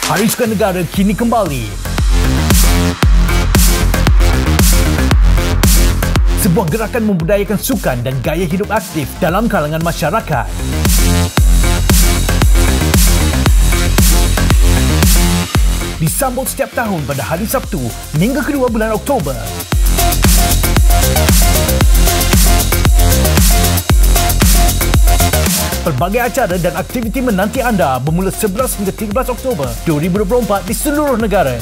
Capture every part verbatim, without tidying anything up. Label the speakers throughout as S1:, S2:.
S1: Hari Sukan Negara kini kembali. Sebuah gerakan membudayakan sukan dan gaya hidup aktif dalam kalangan masyarakat. Disambut setiap tahun pada hari Sabtu, minggu kedua bulan Oktober. Pelbagai acara dan aktiviti menanti anda bermula sebelas hingga tiga belas Oktober dua ribu dua puluh empat di seluruh negara.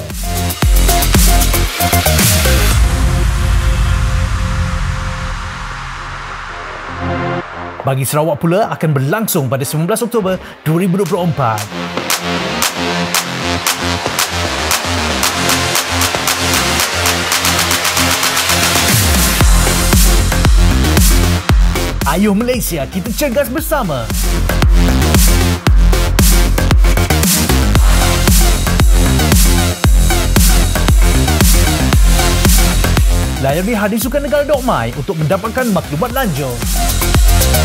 S1: Bagi Sarawak pula akan berlangsung pada sembilan belas Oktober dua ribu dua puluh empat. Ayuh Malaysia, kita cergas bersama. Layari Hari Sukan Negara dot my untuk mendapatkan maklumat lanjut.